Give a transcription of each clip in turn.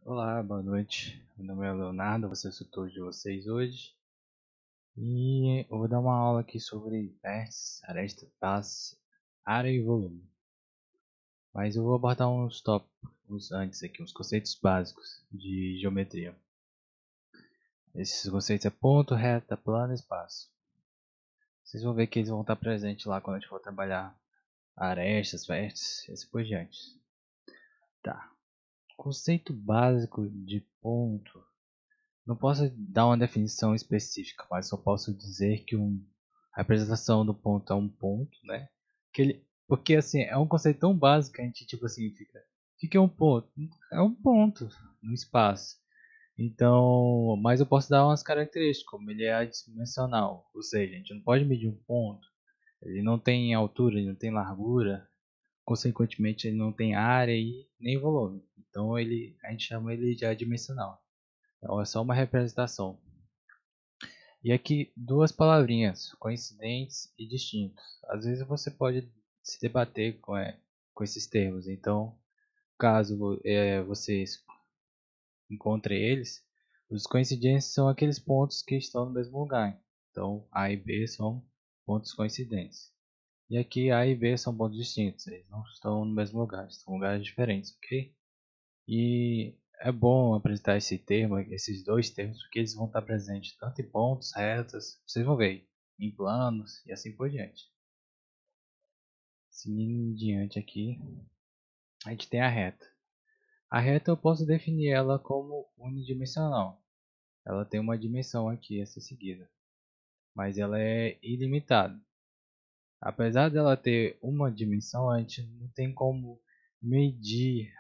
Olá, boa noite. Meu nome é Leonardo, vou ser o tutor de vocês hoje. E eu vou dar uma aula aqui sobre vértices, aresta, face, área e volume. Mas eu vou abordar uns tópicos antes aqui, uns conceitos básicos de geometria. Esses conceitos é ponto, reta, plano e espaço. Vocês vão ver que eles vão estar presentes lá quando a gente for trabalhar arestas, vértices e assim por diante. Tá. Conceito básico de ponto. Não posso dar uma definição específica, mas só posso dizer que a representação do ponto é um ponto, né? Porque assim, é um conceito tão básico que a gente tipo assim fica. O que é um ponto? É um ponto no espaço. Então, mas eu posso dar umas características, como ele é adimensional, ou seja, a gente não pode medir um ponto. Ele não tem altura, ele não tem largura, consequentemente ele não tem área e nem volume. Então a gente chama ele de adimensional. Então é só uma representação. E aqui duas palavrinhas, coincidentes e distintos. Às vezes você pode se debater com esses termos. Então, caso vocês encontrem eles, os coincidentes são aqueles pontos que estão no mesmo lugar. Então, A e B são pontos coincidentes. E aqui A e B são pontos distintos. Eles não estão no mesmo lugar, estão em lugares diferentes, ok? E é bom apresentar esses dois termos, porque eles vão estar presentes tanto em pontos, retas, vocês vão ver, em planos e assim por diante. Seguindo em diante aqui, a gente tem a reta. A reta eu posso definir ela como unidimensional. Ela tem uma dimensão aqui a ser seguida, mas ela é ilimitada. Apesar dela ter uma dimensão, a gente não tem como medir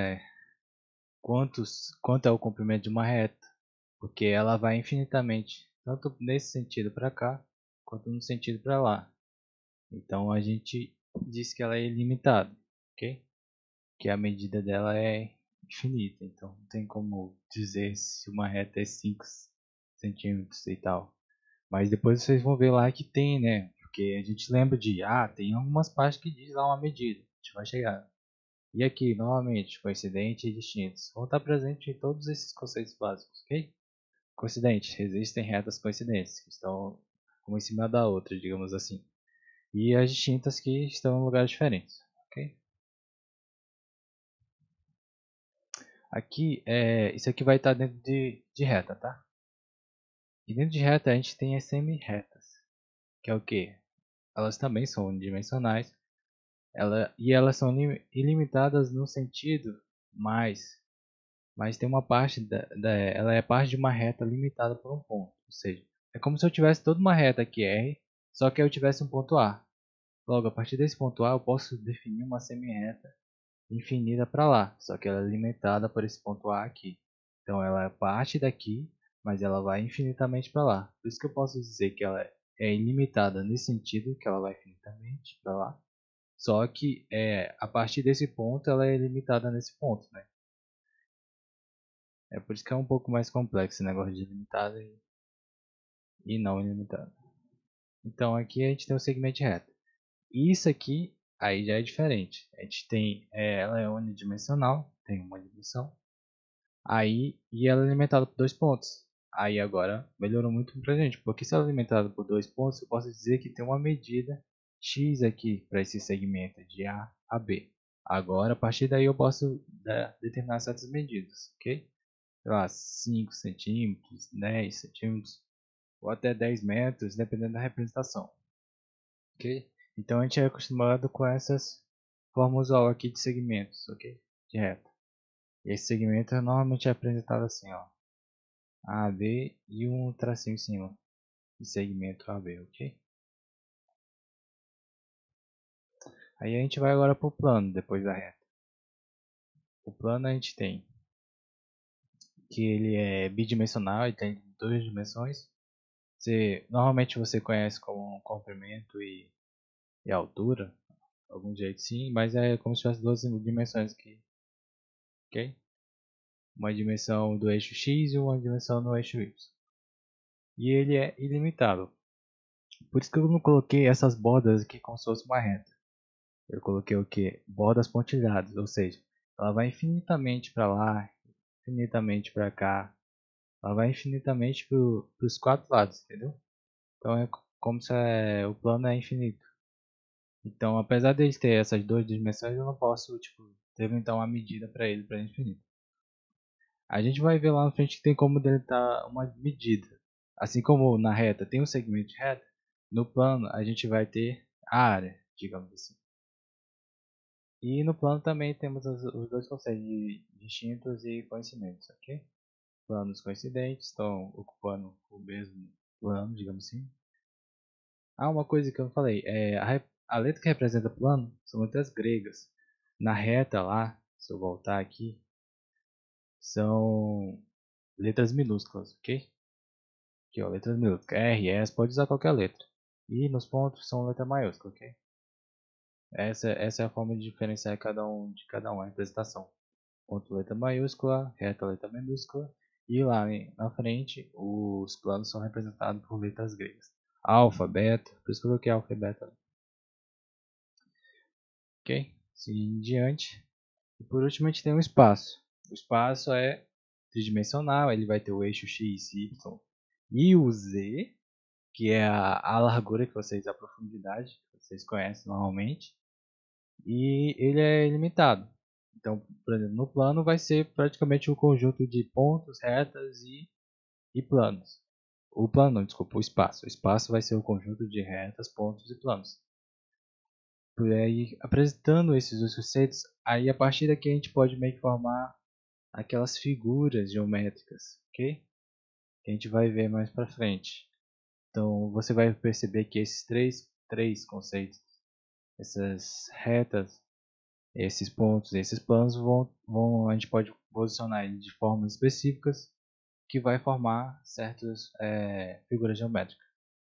quanto é o comprimento de uma reta, porque ela vai infinitamente, tanto nesse sentido para cá, quanto no sentido para lá. Então a gente diz que ela é ilimitada, ok? Que a medida dela é infinita, então não tem como dizer se uma reta é 5 centímetros e tal. Mas depois vocês vão ver lá que tem, né? Porque a gente lembra tem algumas partes que diz lá uma medida, a gente vai chegar. E aqui, novamente, coincidente e distintos. Vão estar presentes em todos esses conceitos básicos, ok? Coincidentes, existem retas coincidentes, que estão uma em cima da outra, digamos assim. E as distintas que estão em lugares diferentes, ok? Aqui, isso aqui vai estar dentro de reta, tá? E dentro de reta a gente tem as semi-retas, que é o que? Elas também são unidimensionais, e elas são ilimitadas no sentido, mas tem uma parte ela é parte de uma reta limitada por um ponto. Ou seja, é como se eu tivesse toda uma reta aqui R, só que eu tivesse um ponto A. Logo, a partir desse ponto A, eu posso definir uma semi-reta infinita para lá, só que ela é limitada por esse ponto A aqui. Então ela é parte daqui, mas ela vai infinitamente para lá. Por isso que eu posso dizer que ela é ilimitada nesse sentido, que ela vai infinitamente para lá. Só que a partir desse ponto ela é limitada nesse ponto, né? É por isso que é um pouco mais complexo esse negócio de limitado e não ilimitado. Então aqui a gente tem o segmento de reta. Isso aqui aí já é diferente. A gente tem, ela é unidimensional, tem uma dimensão. Aí, e ela é alimentada por dois pontos. Aí agora melhorou muito pra gente, porque se ela é alimentada por dois pontos, eu posso dizer que tem uma medida x aqui para esse segmento de A a B. Agora, a partir daí eu posso determinar certas medidas, ok? Sei lá, 5 centímetros, 10 centímetros, ou até 10 metros, dependendo da representação, ok? Então a gente é acostumado com essas formas aqui de segmentos, ok? De reta. E esse segmento normalmente é apresentado assim, ó. AB e um tracinho em cima de segmento AB, ok? Aí a gente vai agora para o plano, depois da reta. O plano a gente tem que ele é bidimensional, ele tem duas dimensões. Normalmente você conhece como comprimento e altura, algum jeito sim, mas é como se tivesse duas dimensões aqui, ok? Uma dimensão do eixo x e uma dimensão do eixo y. E ele é ilimitado. Por isso que eu não coloquei essas bordas aqui como se fosse uma reta. Eu coloquei o que? Bordas pontilhadas, ou seja, ela vai infinitamente para lá, infinitamente para cá, ela vai infinitamente para os quatro lados, entendeu? Então é como se o plano é infinito. Então, apesar de ele ter essas duas dimensões, eu não posso tipo, delimitar uma medida para ele para infinito. A gente vai ver lá na frente que tem como delimitar uma medida. Assim como na reta tem um segmento de reta, no plano a gente vai ter a área, digamos assim. E no plano também temos os dois conceitos de distintos e coincidentes, ok? Planos coincidentes estão ocupando o mesmo plano, digamos assim. Ah, uma coisa que eu não falei, a letra que representa plano são letras gregas. Na reta lá, se eu voltar aqui, são letras minúsculas, ok? Aqui ó, letras minúsculas, R, S, pode usar qualquer letra. E nos pontos são letra maiúscula, ok? Essa é a forma de diferenciar de cada um, a representação. Ponto letra maiúscula, reta letra minúscula. E lá na frente, os planos são representados por letras gregas. Alfa, beta, por isso que eu coloquei alfa e beta. Ok? Seguindo em diante. E por último a gente tem o espaço. O espaço é tridimensional, ele vai ter o eixo x, y e o z, que é a largura que vocês, a profundidade que vocês conhecem normalmente. E ele é ilimitado. Então, por exemplo, no plano vai ser praticamente um conjunto de pontos, retas e planos. O plano, não, desculpa, o espaço. O espaço vai ser o conjunto de retas, pontos e planos. Por aí, apresentando esses dois conceitos, aí a partir daqui a gente pode meio que formar aquelas figuras geométricas, ok? Que a gente vai ver mais para frente. Então, você vai perceber que esses três conceitos, essas retas, esses pontos, esses planos a gente pode posicionar eles de formas específicas que vai formar certas figuras geométricas.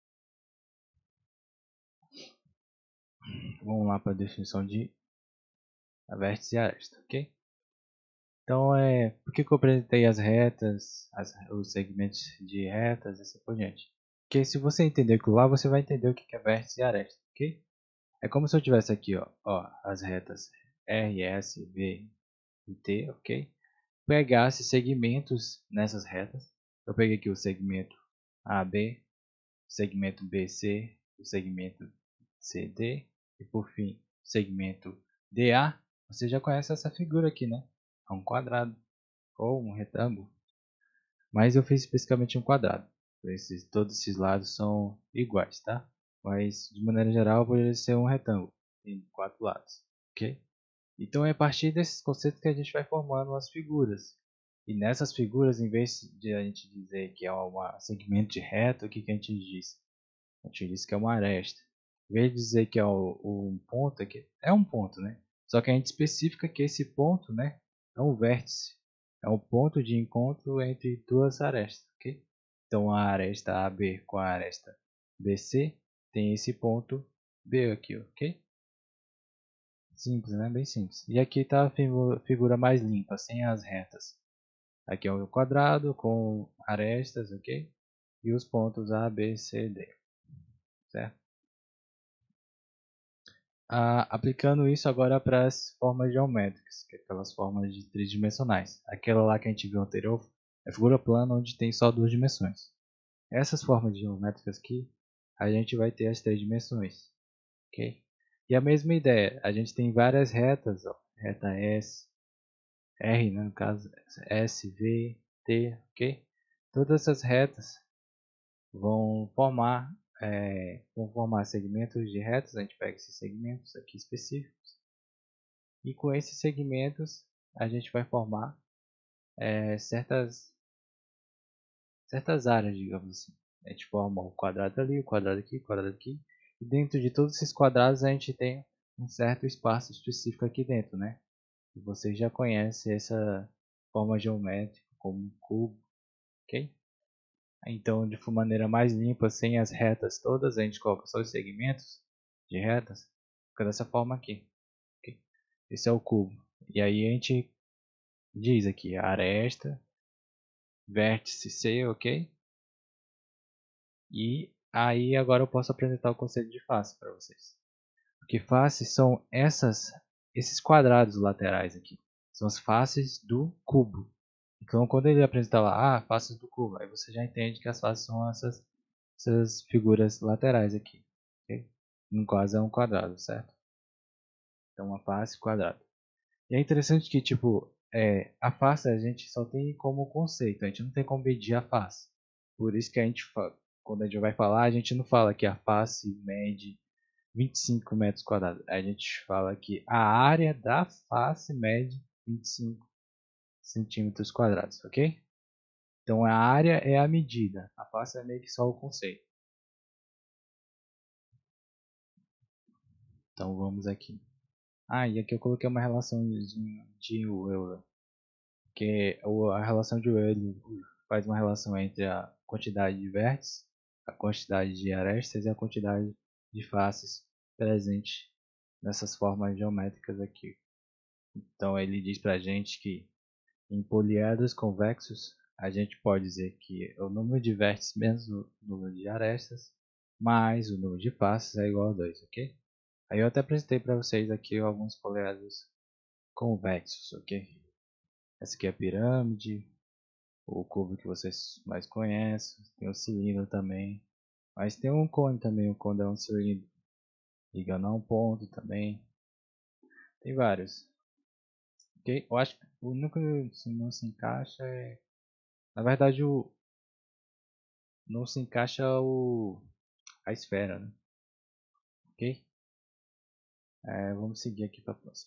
Vamos lá para a definição de vértice e aresta, ok? Então, por que eu apresentei as retas, os segmentos de retas e assim por diante? Porque se você entender aquilo lá, você vai entender o que é vértice e aresta, ok? É como se eu tivesse aqui, ó, as retas R, S, V e T, ok? Pegasse segmentos nessas retas. Eu peguei aqui o segmento AB, o segmento BC, o segmento CD e por fim o segmento DA. Você já conhece essa figura aqui, né? É um quadrado ou um retângulo, mas eu fiz especificamente um quadrado. Todos esses lados são iguais, tá? Mas de maneira geral poderia ser um retângulo, tem quatro lados, ok? Então é a partir desses conceitos que a gente vai formando as figuras. E nessas figuras, em vez de a gente dizer que é um segmento de reta, o que a gente diz? A gente diz que é uma aresta. Em vez de dizer que é um ponto, aqui, é um ponto, né? Só que a gente especifica que esse ponto, né, é um vértice. É um ponto de encontro entre duas arestas, ok? Então a aresta AB com a aresta BC tem esse ponto B aqui, ok? Simples, né? Bem simples. E aqui está a figura mais limpa, sem as retas. Aqui é o quadrado com arestas, ok? E os pontos A, B, C, D, certo? Aplicando isso agora para as formas geométricas, que é aquelas formas de tridimensionais. Aquela lá que a gente viu anterior é figura plana onde tem só duas dimensões. Essas formas geométricas aqui, a gente vai ter as três dimensões, ok? E a mesma ideia, a gente tem várias retas, ó, reta S, R, né, no caso, S, V, T, ok? Todas essas retas vão formar segmentos de retas, a gente pega esses segmentos aqui específicos, e com esses segmentos a gente vai formar certas áreas, digamos assim. A gente forma um quadrado ali, um quadrado aqui, um quadrado aqui, e dentro de todos esses quadrados a gente tem um certo espaço específico aqui dentro, né? E vocês já conhecem essa forma geométrica como um cubo, ok? Então, de maneira mais limpa, sem as retas todas, a gente coloca só os segmentos de retas, fica dessa forma aqui, ok? Esse é o cubo. E aí a gente diz aqui, aresta, vértice C, ok? E aí agora eu posso apresentar o conceito de face para vocês. Porque faces são esses quadrados laterais aqui. São as faces do cubo. Então, quando ele apresenta lá, faces do curvo, aí você já entende que as faces são essas figuras laterais aqui. Okay? No caso é um quadrado, certo? Então, uma face quadrada. E é interessante que, tipo, a face a gente só tem como conceito, a gente não tem como medir a face. Por isso que a gente, quando a gente vai falar, a gente não fala que a face mede 25 metros quadrados. A gente fala que a área da face mede 25 centímetros quadrados, ok? Então a área é a medida, a face é meio que só o conceito. Então vamos aqui. E aqui eu coloquei uma relação de Euler, que a relação de Euler faz uma relação entre a quantidade de vértices, a quantidade de arestas e a quantidade de faces presente nessas formas geométricas aqui. Então ele diz pra gente que em poliedros convexos a gente pode dizer que o número de vértices menos o número de arestas mais o número de faces é igual a 2, ok? Aí eu até apresentei para vocês aqui alguns poliedros convexos, ok? Essa aqui é a pirâmide, o cubo que vocês mais conhecem, tem o cilindro também, mas tem um cone também, o cone é um cilindro ligando a um ponto também, tem vários, ok? Eu acho que o único que não se encaixa é, na verdade, não se encaixa a esfera, né? Ok? Vamos seguir aqui para a próxima.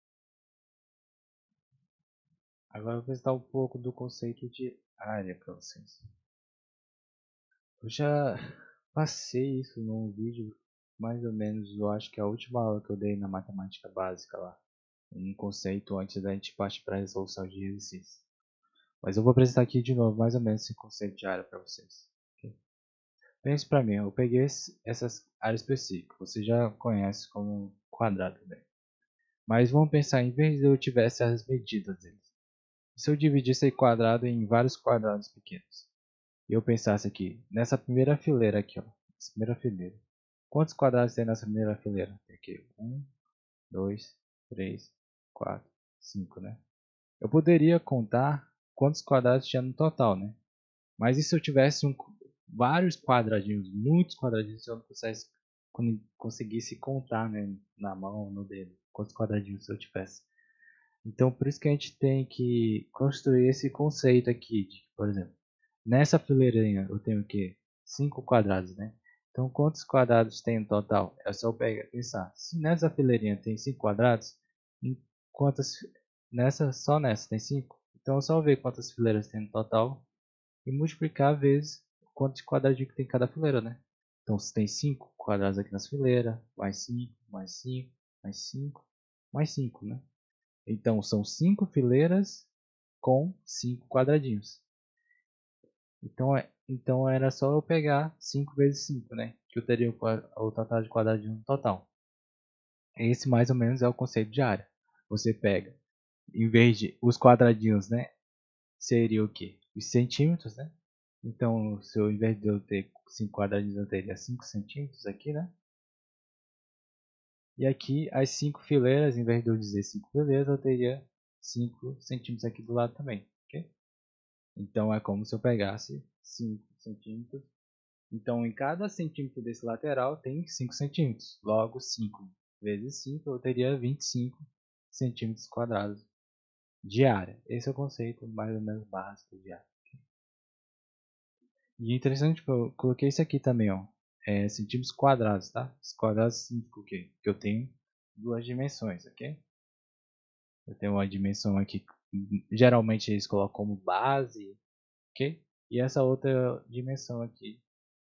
Agora eu vou apresentar um pouco do conceito de área para vocês. Eu já passei isso num vídeo, mais ou menos, eu acho que é a última aula que eu dei na matemática básica lá. Um conceito antes da gente partir para a resolução de exercícios. Mas eu vou apresentar aqui de novo, mais ou menos, esse conceito de área para vocês. Okay? Pense para mim, eu peguei essas áreas específicas, você já conhece como quadrado também. Mas vamos pensar, em vez de eu tivesse as medidas deles. Se eu dividisse esse quadrado em vários quadrados pequenos, e eu pensasse aqui, nessa primeira fileira aqui, ó, essa primeira fileira. Quantos quadrados tem nessa primeira fileira? Tem aqui 1, 2, 3, 4, 5, né? Eu poderia contar quantos quadrados tinha no total, né? Mas e se eu tivesse vários quadradinhos, muitos quadradinhos, se eu não conseguisse contar, né, na mão, no dedo, quantos quadradinhos eu tivesse? Então, por isso que a gente tem que construir esse conceito aqui, de, por exemplo, nessa fileirinha eu tenho o quê? 5 quadrados, né? Então, quantos quadrados tem no total? É só pegar, pensar, se nessa fileirinha tem 5 quadrados, em quantas, só nessa tem 5? Então, é só ver quantas fileiras tem no total e multiplicar vezes quantos quadradinhos tem em cada fileira, né? Então, se tem 5 quadrados aqui nas fileiras, mais 5, mais 5, mais 5, mais 5, né? Então são 5 fileiras com 5 quadradinhos. Então era só eu pegar 5 vezes 5, né? Que eu teria o total de quadradinhos no total. Esse mais ou menos é o conceito de área. Você pega, em vez de os quadradinhos, né? Seria o que? Os centímetros, né? Então, se eu, em vez de eu ter 5 quadradinhos, eu teria 5 centímetros aqui, né? E aqui as 5 fileiras, em vez de eu dizer 5 fileiras, eu teria 5 centímetros aqui do lado também, ok? Então é como se eu pegasse 5 centímetros. Então em cada centímetro desse lateral tem 5 centímetros. Logo 5 vezes 5 eu teria 25 centímetros quadrados de área. Esse é o conceito mais ou menos básico de área. E é interessante que eu coloquei isso aqui também, ó. Centímetros quadrados, tá? Os quadrados significa o quê? Que eu tenho duas dimensões, ok? Eu tenho uma dimensão aqui, geralmente eles colocam como base, ok? E essa outra dimensão aqui,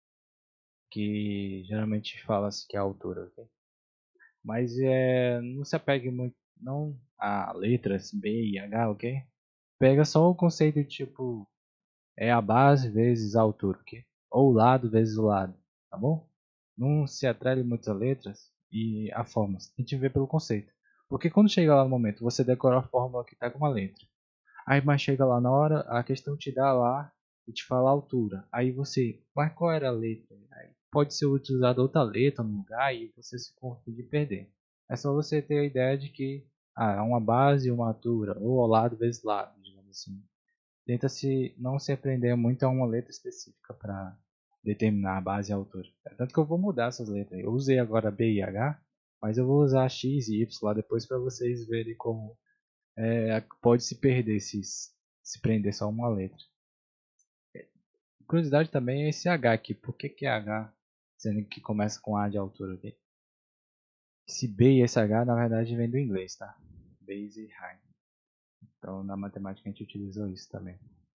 que geralmente fala-se que é a altura, ok? Mas não se apegue muito não a letras B e H, ok? Pega só o conceito de tipo, é a base vezes a altura, ok? Ou o lado vezes o lado, tá bom? Não se atrele muito a letras e a fórmulas. A gente vê pelo conceito. Porque quando chega lá no momento, você decora a fórmula que está com uma letra. Aí, mas chega lá na hora, a questão te dá lá e te fala a altura. Aí você, mas qual era a letra? Aí pode ser utilizada outra letra no lugar e você se confunde e perder. É só você ter a ideia de que é uma base e uma altura, ou ao lado vezes lado, digamos assim. tenta não se aprender muito a uma letra específica para determinar a base e a altura. Tanto que eu vou mudar essas letras. Eu usei agora B e H, mas eu vou usar X e Y lá depois para vocês verem como pode se perder se prender só uma letra. Curiosidade também é esse H aqui. Por que é H, sendo que começa com A de altura aqui? Esse B e esse H na verdade vem do inglês, tá? Base e high. Então na matemática a gente utilizou isso também.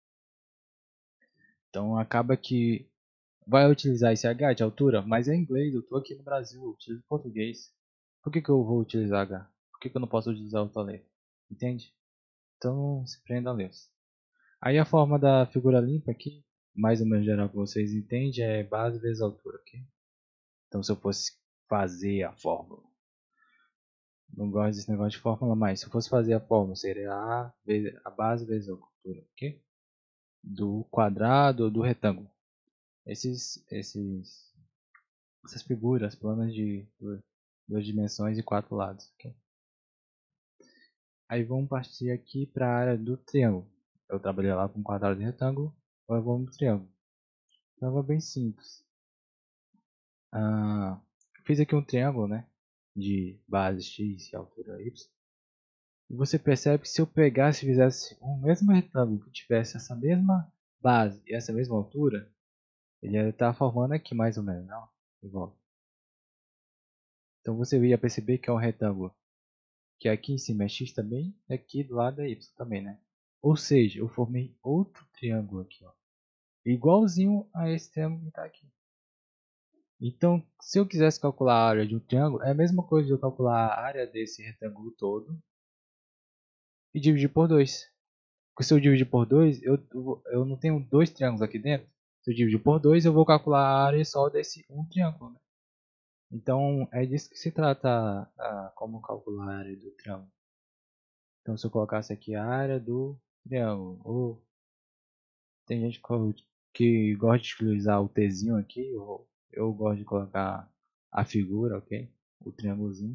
Então acaba que vai utilizar esse H de altura, mas é inglês, eu estou aqui no Brasil, eu utilizo português. Por que eu vou utilizar H? Por que eu não posso utilizar outra letra? Entende? Então se prenda a ler. Aí a forma da figura limpa aqui, mais ou menos geral que vocês entendem, é base vezes altura, ok? Então se eu fosse fazer a fórmula, não gosto desse negócio de fórmula, mas se eu fosse fazer a fórmula, seria a base vezes a altura, ok? Do quadrado ou do retângulo. Essas figuras planas de duas dimensões e quatro lados. Okay? Aí vamos partir aqui para a área do triângulo. Eu trabalhei lá com quadrado e retângulo, agora vamos para o triângulo. Então é bem simples. Fiz aqui um triângulo, né, de base x e altura y. E você percebe que se eu pegasse e fizesse o mesmo retângulo que tivesse essa mesma base e essa mesma altura, ele ia estar formando aqui mais ou menos, não? Igual. Então você ia perceber que é um retângulo que aqui em cima é x também, e aqui do lado é y também, né? Ou seja, eu formei outro triângulo aqui, ó, igualzinho a esse triângulo que está aqui. Então, se eu quisesse calcular a área de um triângulo, é a mesma coisa de eu calcular a área desse retângulo todo e dividir por 2. Porque se eu dividir por 2, eu não tenho dois triângulos aqui dentro. Se eu dividir por 2, eu vou calcular a área só desse um triângulo, né? Então, é disso que se trata como calcular a área do triângulo. Então, se eu colocasse aqui a área do triângulo, ou tem gente que gosta de utilizar o Tzinho aqui, eu gosto de colocar a figura, ok? O triângulozinho.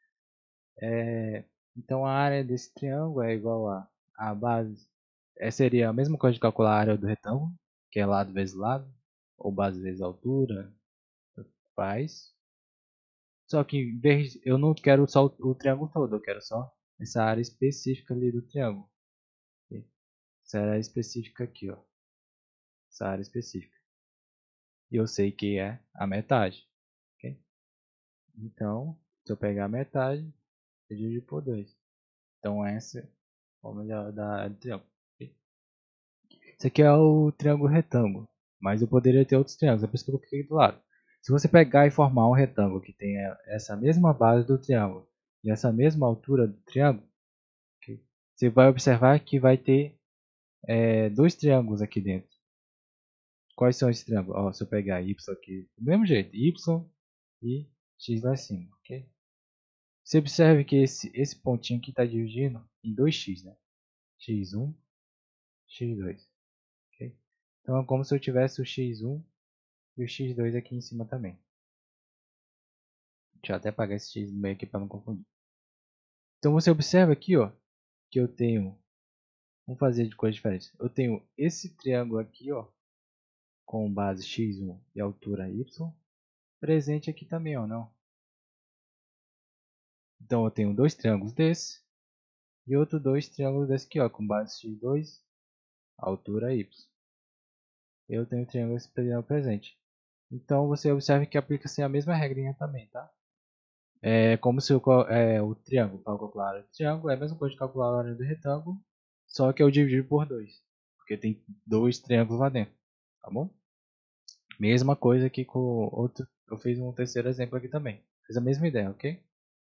Então, a área desse triângulo é igual a base. Seria a mesma coisa de calcular a área do retângulo, que é lado vezes lado, ou base vezes altura, faz. Só que em vez eu não quero só o triângulo todo, eu quero só essa área específica ali do triângulo. Ok? Essa área específica aqui, ó. Essa área específica. E eu sei que é a metade. Okay? Então, se eu pegar a metade, eu divido por 2. Então essa é a forma da área do triângulo. Okay? Esse aqui é o triângulo retângulo. Mas eu poderia ter outros triângulos, é por isso que eu coloquei aqui do lado. Se você pegar e formar um retângulo que tem essa mesma base do triângulo e essa mesma altura do triângulo, okay? Você vai observar que vai ter dois triângulos aqui dentro. Quais são esses triângulos? Ó, se eu pegar y aqui, do mesmo jeito, y e x lá em cima, ok? Você observe que esse pontinho aqui está dividindo em 2x, né? x1, x2, ok? Então é como se eu tivesse o x1 e o x2 aqui em cima também. Deixa eu até apagar esse x no meio aqui para não confundir. Então você observa aqui, ó, que eu tenho, vamos fazer de coisas diferentes. Eu tenho esse triângulo aqui, ó, com base x1 e altura y, presente aqui também, ó, não? Então eu tenho dois triângulos desse e outros dois triângulos desse aqui, ó, com base x2, altura y. Eu tenho o triângulo presente. Então você observa que aplica-se a mesma regrinha também, tá? É como se o triângulo, para calcular a área do triângulo, é a mesma coisa de calcular a área do retângulo, só que eu dividir por 2, porque tem dois triângulos lá dentro, tá bom? Mesma coisa aqui com outro, eu fiz um terceiro exemplo aqui também. Fiz a mesma ideia, ok?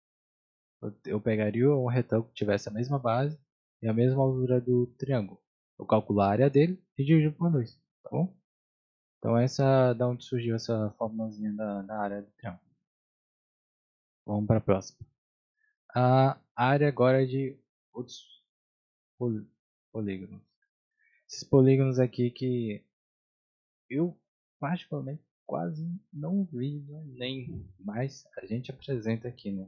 Eu pegaria um retângulo que tivesse a mesma base e a mesma altura do triângulo. Eu calculo a área dele e divido por 2, tá bom? Então essa da onde surgiu essa formulazinha da área do triângulo. Vamos para a próxima. A área agora é de outros polígonos. Esses polígonos aqui que eu particularmente quase não vi nem mais a gente apresenta aqui, né?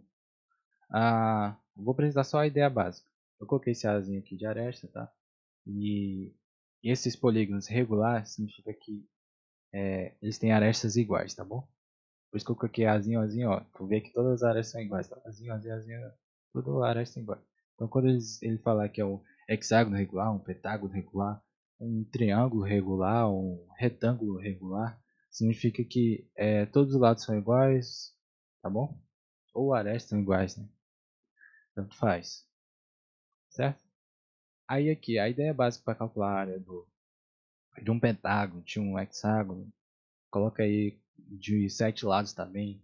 Vou apresentar só a ideia básica. Eu coloquei esse azinho aqui de aresta, tá? E E esses polígonos regulares significa que eles têm arestas iguais, tá bom? Por isso que eu coloquei azinho, azinho, ó. Tu vê que todas as arestas são iguais, tá? Azinho, azinho, azinho, tudo aresta igual. Então quando ele falar que é um hexágono regular, um pentágono regular, um triângulo regular, um retângulo regular, significa que todos os lados são iguais, tá bom? Ou arestas são iguais, né? Tanto faz, certo? Aí aqui, a ideia básica para calcular a área de um pentágono, de um hexágono, coloca aí de 7 lados também.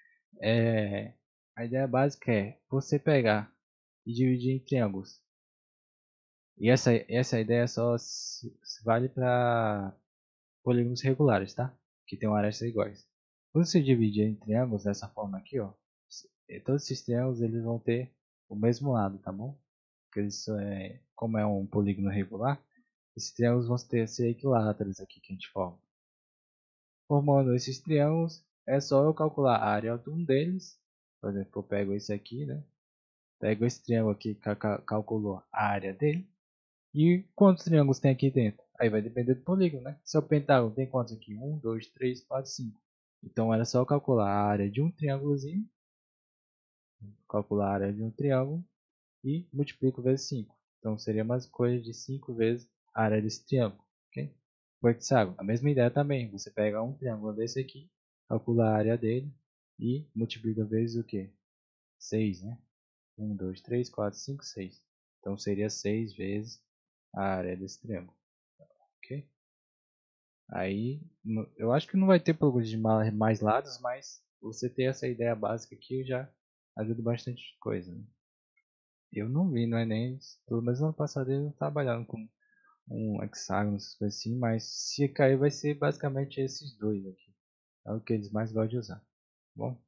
A ideia básica é você pegar e dividir em triângulos. E essa ideia só se vale para polígonos regulares, tá? Que tem arestas iguais. Quando você dividir em triângulos dessa forma aqui, ó, todos esses triângulos eles vão ter o mesmo lado, tá bom? Porque isso como é um polígono regular, esses triângulos vão ser equiláteros aqui que a gente forma. Formando esses triângulos, é só eu calcular a área de um deles. Por exemplo, eu pego esse aqui, né? Pego esse triângulo aqui, calculo a área dele. E quantos triângulos tem aqui dentro? Aí vai depender do polígono, né? Se é o pentágono, tem quantos aqui? 1, 2, 3, 4, 5. Então era só calcular a área de um triângulozinho, calcular a área de um triângulo e multiplico vezes 5. Então seria mais coisa de 5 vezes a área desse triângulo. Okay? O hexágono, a mesma ideia também. Você pega um triângulo desse aqui, calcula a área dele e multiplica vezes o que? 6, né? 1, 2, 3, 4, 5, 6. Então seria 6 vezes a área desse triângulo. Ok? Aí, eu acho que não vai ter problema de mais lados, mas você ter essa ideia básica aqui já ajuda bastante coisa. Né? Eu não vi no Enem, pelo menos no ano passado eu trabalhando com um hexágono, essas coisas assim, mas se cair vai ser basicamente esses dois aqui. É o que eles mais gostam de usar. Bom,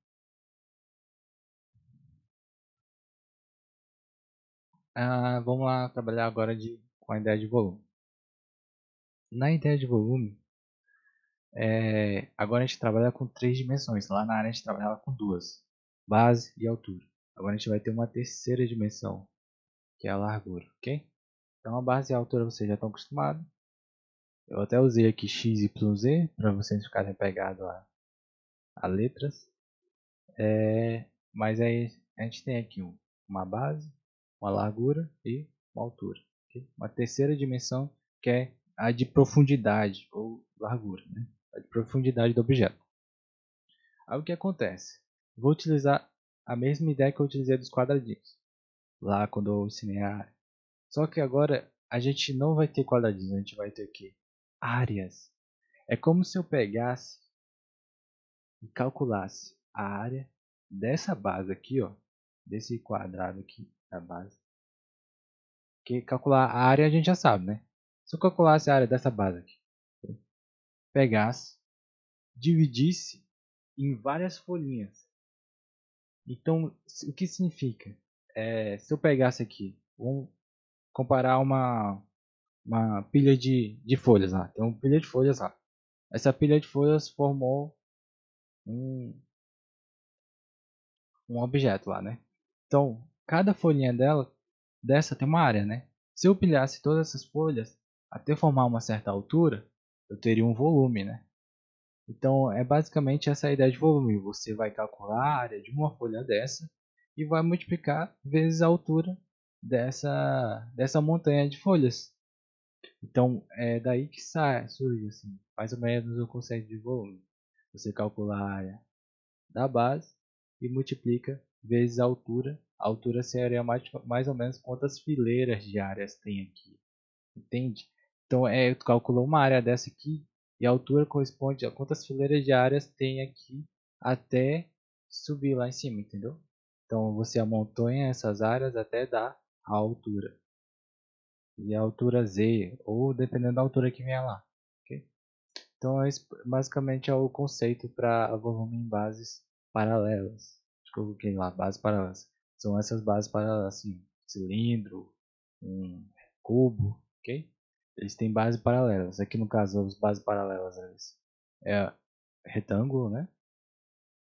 vamos lá trabalhar agora com a ideia de volume. Na ideia de volume, agora a gente trabalha com 3 dimensões. Lá na área a gente trabalhava com duas, base e altura. Agora a gente vai ter uma terceira dimensão, que é a largura, ok? Então a base e a altura vocês já estão acostumados. Eu até usei aqui x, y, z para vocês ficarem pegados a letras. Mas aí a gente tem aqui uma base, uma largura e uma altura. Okay? Uma terceira dimensão que é a de profundidade ou largura, né? A de profundidade do objeto. Aí o que acontece? Vou utilizar a mesma ideia que eu utilizei dos quadradinhos, lá quando eu ensinei a área. Só que agora a gente não vai ter quadradinhos, a gente vai ter aqui áreas. É como se eu pegasse e calculasse a área dessa base aqui, ó, desse quadrado aqui da base. Que calcular a área a gente já sabe, né? Se eu calculasse a área dessa base aqui, pegasse, dividisse em várias folhinhas. Então, o que significa? Se eu pegasse aqui, vamos comparar uma pilha de folhas lá. Tem uma pilha de folhas lá. Essa pilha de folhas formou um, um objeto lá, né? Então, cada folhinha dessa tem uma área, né? Se eu pilhasse todas essas folhas até formar uma certa altura, eu teria um volume, né? Então, é basicamente essa a ideia de volume. Você vai calcular a área de uma folha dessa e vai multiplicar vezes a altura dessa montanha de folhas. Então, é daí que surge assim, mais ou menos o conceito de volume. Você calcula a área da base e multiplica vezes a altura. A altura seria mais ou menos quantas fileiras de áreas tem aqui, entende? Então, tu calculou uma área dessa aqui e a altura corresponde a quantas fileiras de áreas tem aqui até subir lá em cima, entendeu? Então, você amontoa essas áreas até dar a altura. E a altura Z, ou dependendo da altura que vier lá. Ok? Então, esse basicamente é o conceito para volume em bases paralelas. Acho que eu coloquei lá, bases paralelas. São essas bases paralelas, assim, cilindro, um cubo, ok? Eles têm bases paralelas. Aqui no caso, as bases paralelas é retângulo, né?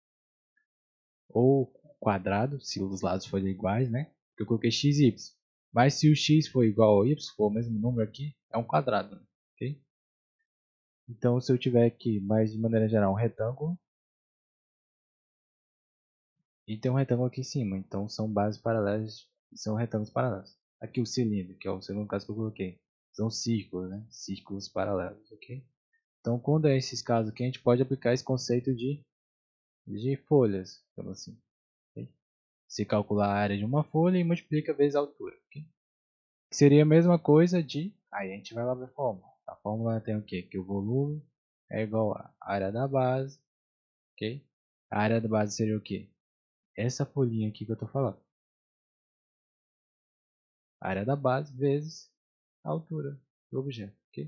Ou quadrado, se os lados forem iguais, né? Eu coloquei x e y. Mas se o x for igual ao y, for o mesmo número aqui, é um quadrado, né? Ok? Então, se eu tiver aqui, mas de maneira geral, um retângulo, e tem um retângulo aqui em cima, então são bases paralelas, são retângulos paralelos. Aqui o cilindro, que é o segundo caso que eu coloquei, são círculos, né? Círculos paralelos, ok? Então, quando é esses casos aqui, a gente pode aplicar esse conceito de folhas, então assim. Ok? Se calcular a área de uma folha e multiplica vezes a altura, ok? Que seria a mesma coisa de... Aí a gente vai lá ver a fórmula. A fórmula tem o quê? Que o volume é igual à área da base, ok? A área da base seria o quê? Essa folhinha aqui que eu estou falando. A área da base vezes a altura do objeto, ok?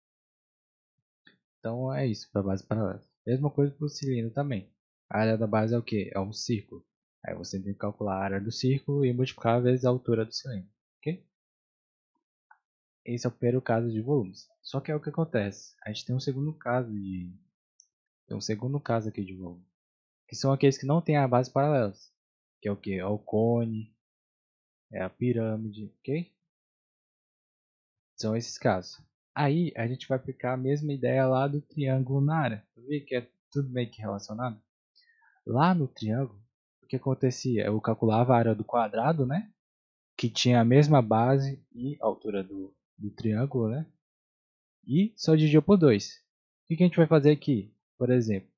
Então é isso para a base paralela. Mesma coisa para o cilindro também. A área da base é o quê? É um círculo. Aí você tem que calcular a área do círculo e multiplicar vezes a altura do cilindro, ok? Esse é o primeiro caso de volumes. Só que é o que acontece. A gente tem um segundo caso aqui de volume, que são aqueles que não têm a base paralelas, que é o que? É o cone, é a pirâmide, ok? São esses casos. Aí a gente vai aplicar a mesma ideia lá do triângulo na área. Vê que é tudo meio que relacionado. Lá no triângulo, o que acontecia? Eu calculava a área do quadrado, né? Que tinha a mesma base e altura do triângulo, né? E só dividia por 2. O que a gente vai fazer aqui? Por exemplo,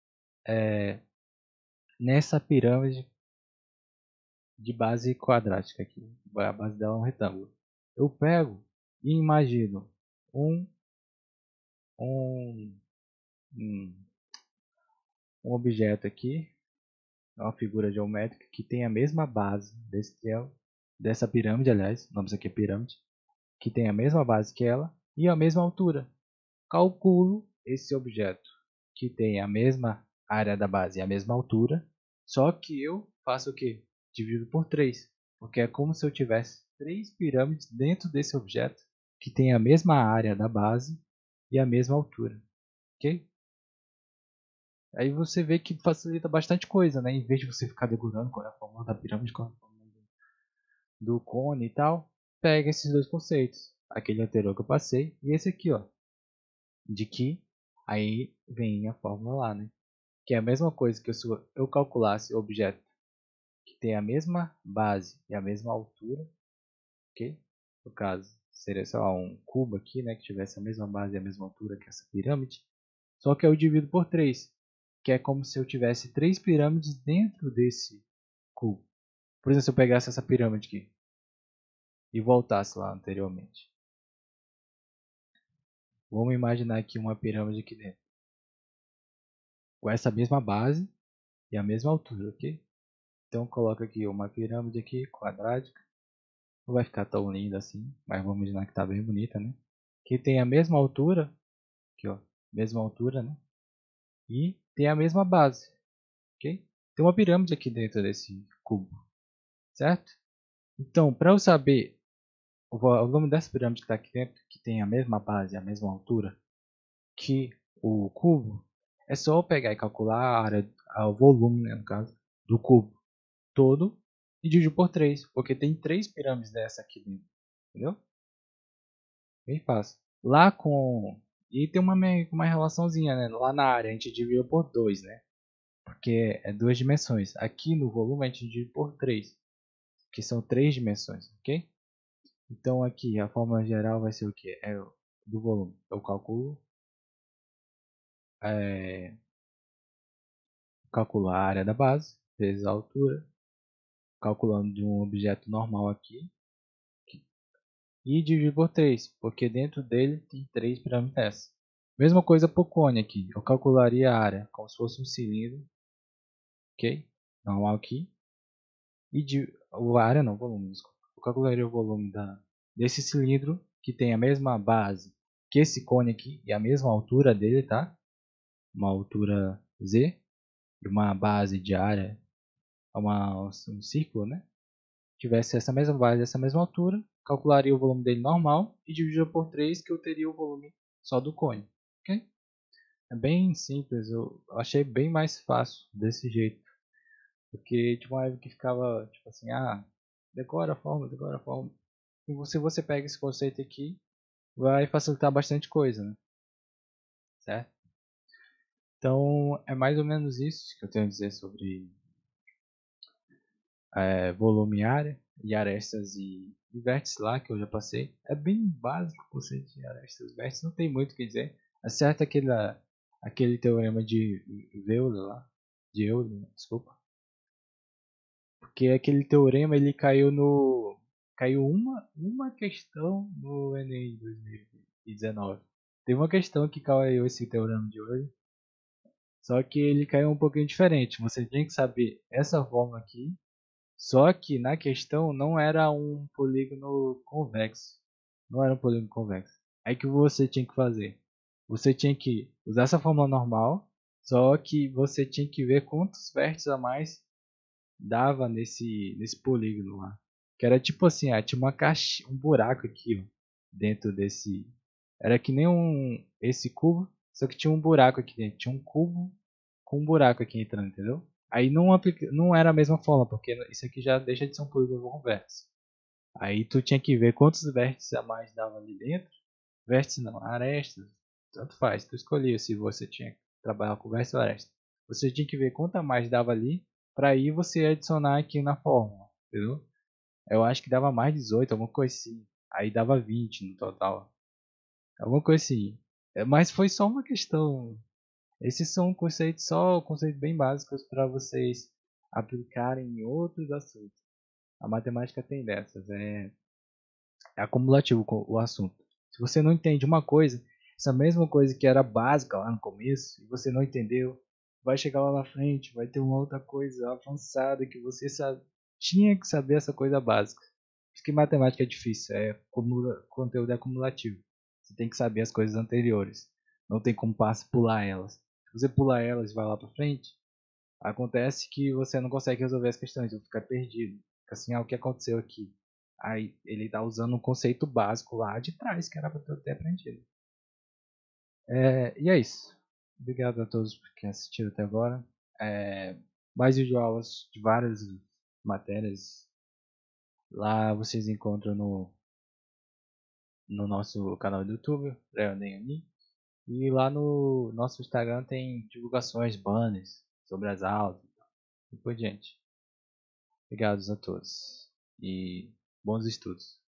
nessa pirâmide de base quadrática aqui, a base dela é um retângulo. Eu pego e imagino um, um, um um objeto aqui, uma figura geométrica que tem a mesma base desse triângulo, dessa pirâmide, aliás, o nome disso aqui é pirâmide, que tem a mesma base que ela e a mesma altura. Calculo esse objeto que tem a mesma área da base e a mesma altura, só que eu faço o quê? Divido por 3, porque é como se eu tivesse 3 pirâmides dentro desse objeto que tem a mesma área da base e a mesma altura, ok? Aí você vê que facilita bastante coisa, né? Em vez de você ficar decorando qual é a fórmula da pirâmide, qual é a fórmula do cone e tal, pega esses dois conceitos. Aquele anterior que eu passei e esse aqui, ó. De que aí vem a fórmula lá, né? Que é a mesma coisa que se eu calculasse o objeto que tem a mesma base e a mesma altura, ok? No caso, seria, sei lá, um cubo aqui, né? Que tivesse a mesma base e a mesma altura que essa pirâmide. Só que eu divido por 3, que é como se eu tivesse 3 pirâmides dentro desse cubo. Por exemplo, se eu pegasse essa pirâmide aqui e voltasse lá anteriormente. Vamos imaginar aqui uma pirâmide aqui dentro. Com essa mesma base e a mesma altura, ok? Então coloca aqui uma pirâmide aqui, quadrática. Não vai ficar tão linda assim, mas vamos imaginar que está bem bonita, né? Que tem a mesma altura, aqui ó, mesma altura, né? E tem a mesma base, ok? Tem uma pirâmide aqui dentro desse cubo, certo? Então, para eu saber o nome dessa pirâmide que está aqui dentro, que tem a mesma base e a mesma altura que o cubo, é só eu pegar e calcular a área, o volume, né, no caso, do cubo todo e dividir por 3, porque tem 3 pirâmides dessa aqui dentro, entendeu? Bem fácil. Lá com... E tem uma relaçãozinha, né? Lá na área a gente dividiu por 2, né? Porque é 2 dimensões. Aqui no volume a gente divide por 3, que são 3 dimensões, ok? Então aqui a fórmula geral vai ser o que? É do volume. Eu calculo a área da base vezes a altura, calculando de um objeto normal aqui, e dividir por 3, porque dentro dele tem 3 pirâmides dessas. Mesma coisa para o cone aqui, eu calcularia a área como se fosse um cilindro, ok? Normal aqui, e a área não, volume, desculpa. Eu calcularia o volume desse cilindro, que tem a mesma base que esse cone aqui, e a mesma altura dele, tá? Uma altura Z, e uma base de área, um círculo, né? Tivesse essa mesma base, essa mesma altura, calcularia o volume dele normal e dividiria por 3 que eu teria o volume só do cone. Ok? É bem simples, eu achei bem mais fácil desse jeito. Porque tinha uma época que ficava tipo assim, decora a fórmula, decora a fórmula. E se você pega esse conceito aqui, vai facilitar bastante coisa, né? Certo? Então, é mais ou menos isso que eu tenho a dizer sobre volume e área, e arestas e vértices lá, que eu já passei. É bem básico o conceito de arestas e vértices, não tem muito o que dizer. Acerta aquele teorema de Euler lá, de Euler, desculpa. Porque aquele teorema ele caiu uma questão no Enem 2019. Teve uma questão que caiu esse teorema de Euler, só que ele caiu um pouquinho diferente. Você tinha que saber essa fórmula aqui, só que na questão não era um polígono convexo. Não era um polígono convexo. Aí que você tinha que fazer? Você tinha que usar essa fórmula normal, só que você tinha que ver quantos vértices a mais dava nesse polígono lá. Que era tipo assim, tinha uma caixa, um buraco aqui, ó, dentro desse. Era que nem esse cubo, só que tinha um buraco aqui dentro. Tinha um cubo com um buraco aqui entrando, entendeu? Aí não era a mesma forma, porque isso aqui já deixa de ser um polígono convexo. Aí tu tinha que ver quantos vértices a mais dava ali dentro. Vértices não, arestas. Tanto faz, tu escolhia se você tinha que trabalhar com vértice ou aresta. Você tinha que ver quanto a mais dava ali, para aí você adicionar aqui na fórmula, entendeu? Eu acho que dava mais 18, alguma coisa assim. Aí dava 20 no total. Alguma coisa assim. Mas foi só uma questão. Esses são conceitos bem básicos para vocês aplicarem em outros assuntos. A matemática tem dessas, é acumulativo o assunto. Se você não entende uma coisa, essa mesma coisa que era básica lá no começo, e você não entendeu, vai chegar lá na frente, vai ter uma outra coisa avançada que você tinha que saber essa coisa básica. Por isso que matemática é difícil, conteúdo é acumulativo. Você tem que saber as coisas anteriores. Não tem como pular elas. Se você pular elas e vai lá para frente, acontece que você não consegue resolver as questões, vai ficar perdido. Fica assim, o que aconteceu aqui? Aí ele tá usando um conceito básico lá de trás, que era para eu ter aprendido. E é isso. Obrigado a todos por que assistiram até agora. Mais videoaulas de várias matérias. Lá vocês encontram no nosso canal do YouTube, Leonel. E lá no nosso Instagram tem divulgações, banners sobre as aulas e por diante. Obrigado a todos e bons estudos.